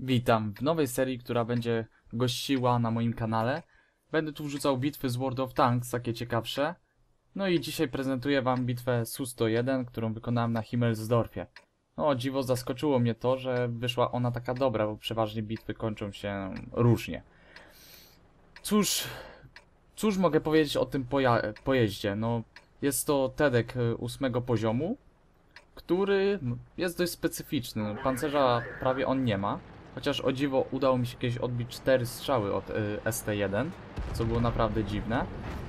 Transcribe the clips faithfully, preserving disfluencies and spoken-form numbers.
Witam w nowej serii, która będzie gościła na moim kanale. Będę tu wrzucał bitwy z World of Tanks, takie ciekawsze. No i dzisiaj prezentuję wam bitwę S U sto jeden, którą wykonałem na Himmelsdorfie. No o dziwo zaskoczyło mnie to, że wyszła ona taka dobra, bo przeważnie bitwy kończą się różnie. Cóż, cóż mogę powiedzieć o tym poja pojeździe? No, jest to Tedek ósmego poziomu, który jest dość specyficzny. No, pancerza prawie on nie ma. Chociaż o dziwo udało mi się kiedyś odbić cztery strzały od y, S T jeden, co było naprawdę dziwne.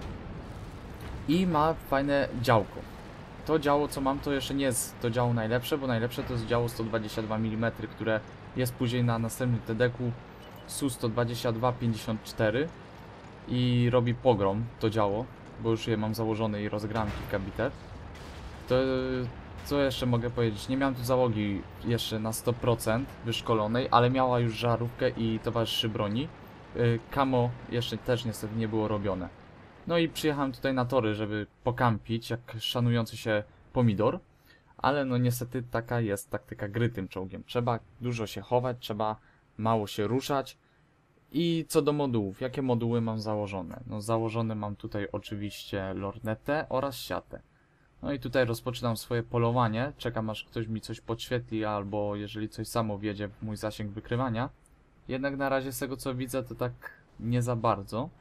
I ma fajne działko. To działo, co mam, to jeszcze nie jest to działo najlepsze, bo najlepsze to jest działo sto dwadzieścia dwa milimetry, które jest później na następnym Tedeku S U sto dwadzieścia dwa pięćdziesiąt cztery i robi pogrom to działo, bo już je mam założone i rozgrałem kilka bitew. To... Co jeszcze mogę powiedzieć? Nie miałem tu załogi jeszcze na sto procent wyszkolonej, ale miała już żarówkę i towarzyszy broni. Camo jeszcze też niestety nie było robione. No i przyjechałem tutaj na tory, żeby pokampić jak szanujący się pomidor. Ale no niestety taka jest taktyka gry tym czołgiem. Trzeba dużo się chować, trzeba mało się ruszać. I co do modułów, jakie moduły mam założone? No założone mam tutaj oczywiście lornetę oraz siatę. No i tutaj rozpoczynam swoje polowanie, czekam aż ktoś mi coś podświetli, albo jeżeli coś samo wjedzie w mój zasięg wykrywania. Jednak na razie z tego co widzę to tak nie za bardzo.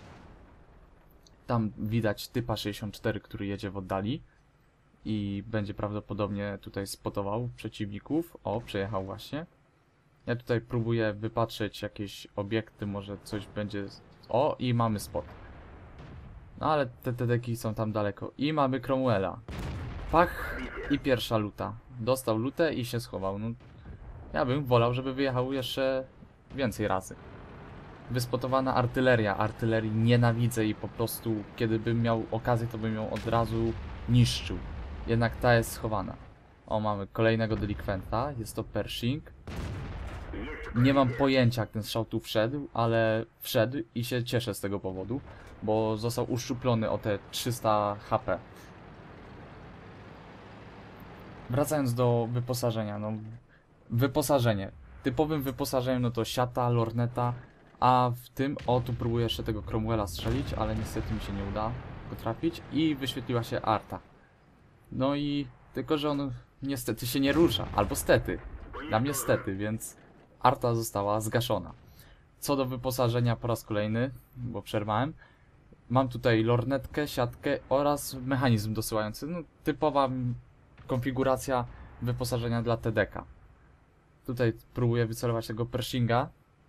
Tam widać typa sześćdziesiąt cztery, który jedzie w oddali i będzie prawdopodobnie tutaj spotował przeciwników. O, przejechał właśnie. Ja tutaj próbuję wypatrzeć jakieś obiekty, może coś będzie... O, i mamy spot. No ale te Tedeki są tam daleko. I mamy Cromwella. Pach i pierwsza luta. Dostał lutę i się schował. No, ja bym wolał, żeby wyjechał jeszcze więcej razy. Wyspotowana artyleria. Artylerii nienawidzę i po prostu kiedy bym miał okazję, to bym ją od razu niszczył. Jednak ta jest schowana. O, mamy kolejnego delikwenta. Jest to Pershing. Nie mam pojęcia jak ten strzał tu wszedł, ale wszedł i się cieszę z tego powodu, bo został uszczuplony o te trzysta H P. Wracając do wyposażenia, no wyposażenie. Typowym wyposażeniem no to siata, lorneta, a w tym, o tu próbuję jeszcze tego Cromwella strzelić, ale niestety mi się nie uda go trafić i wyświetliła się arta. No i tylko, że on niestety się nie rusza, albo stety. Dla mnie stety, więc arta została zgaszona. Co do wyposażenia po raz kolejny, bo przerwałem, mam tutaj lornetkę, siatkę oraz mechanizm dosyłający. No, typowa konfiguracja wyposażenia dla Tedeka. Tutaj próbuję wycelować tego Pershinga.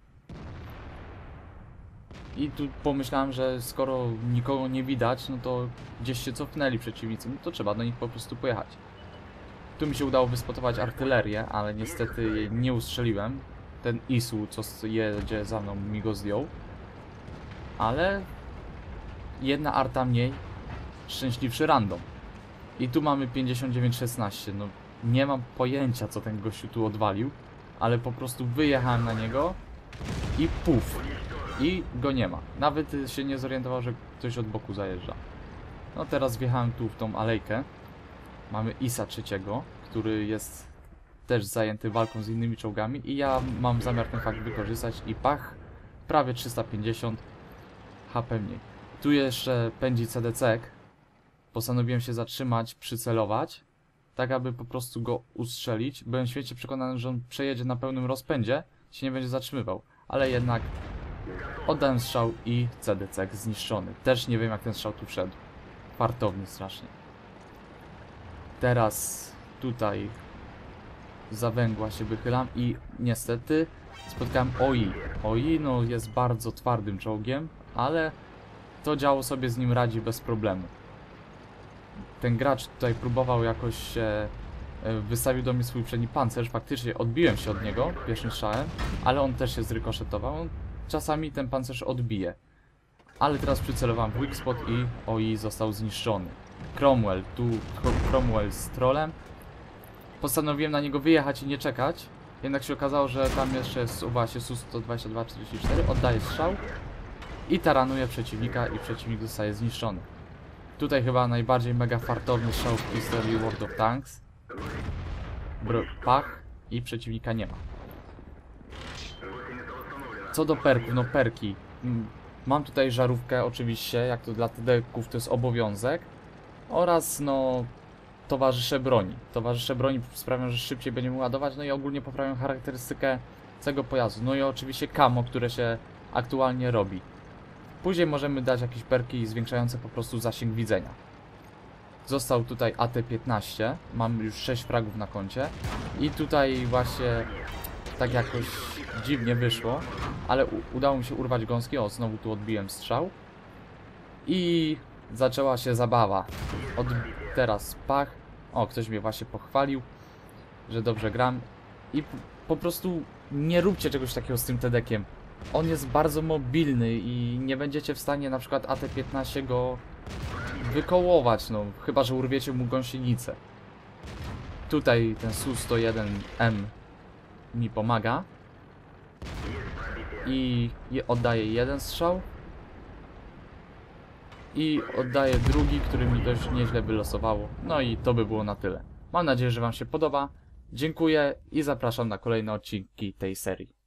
I tu pomyślałem, że skoro nikogo nie widać, no to gdzieś się cofnęli przeciwnicy, no to trzeba do nich po prostu pojechać. Tu mi się udało wyspotować artylerię, ale niestety jej nie ustrzeliłem. Ten Isu, co jedzie za mną, mi go zdjął. Ale jedna arta mniej, szczęśliwszy random. I tu mamy pięćdziesiąt dziewięć szesnaście. No nie mam pojęcia, co ten gościu tu odwalił, ale po prostu wyjechałem na niego i puf. I go nie ma. Nawet się nie zorientował, że ktoś od boku zajeżdża. No teraz wjechałem tu w tą alejkę. Mamy Isa trzeciego, który jest też zajęty walką z innymi czołgami i ja mam zamiar ten fakt wykorzystać i pach, prawie trzysta pięćdziesiąt H P mniej. Tu jeszcze pędzi C D C. Postanowiłem się zatrzymać, przycelować, tak aby po prostu go ustrzelić. Byłem święcie przekonany, że on przejedzie na pełnym rozpędzie, się nie będzie zatrzymywał, ale jednak oddałem strzał i C D C zniszczony. Też nie wiem jak ten strzał tu wszedł. Fartowny strasznie. Teraz tutaj za węgła się wychylam i niestety spotkałem O I. O I no jest bardzo twardym czołgiem, ale to działo sobie z nim radzi bez problemu. Ten gracz tutaj próbował jakoś się wystawił do mnie swój przedni pancerz, faktycznie odbiłem się od niego pierwszym strzałem, ale on też się zrykoszetował. Czasami ten pancerz odbije. Ale teraz przycelowałem w weak spot i O I został zniszczony. Cromwell, tu Cromwell z trolem. Postanowiłem na niego wyjechać i nie czekać. Jednak się okazało, że tam jeszcze jest właśnie S U sto dwadzieścia dwa czterdzieści cztery. Oddaje strzał i taranuje przeciwnika i przeciwnik zostaje zniszczony. Tutaj chyba najbardziej mega fartowny strzał w historii World of Tanks. Br pach i przeciwnika nie ma. Co do perków, no perki. Mm, Mam tutaj żarówkę oczywiście, jak to dla T D-ków to jest obowiązek. Oraz no towarzysze broni. Towarzysze broni sprawią, że szybciej będziemy ładować, no i ogólnie poprawią charakterystykę całego pojazdu. No i oczywiście camo, które się aktualnie robi. Później możemy dać jakieś perki zwiększające po prostu zasięg widzenia. Został tutaj A T piętnaście, mam już sześć fragów na koncie i tutaj właśnie tak jakoś dziwnie wyszło, ale udało mi się urwać gąski. O, znowu tu odbiłem strzał i zaczęła się zabawa. Od teraz pach. O, ktoś mnie właśnie pochwalił, że dobrze gram i po prostu nie róbcie czegoś takiego z tym T D-kiem. On jest bardzo mobilny i nie będziecie w stanie na przykład A T piętnaście go wykołować, no chyba że urwiecie mu gąsienicę. Tutaj ten S U sto jeden M mi pomaga i oddaje jeden strzał i oddaje drugi, który mi dość nieźle wylosowało. No i to by było na tyle. Mam nadzieję, że wam się podoba. Dziękuję i zapraszam na kolejne odcinki tej serii.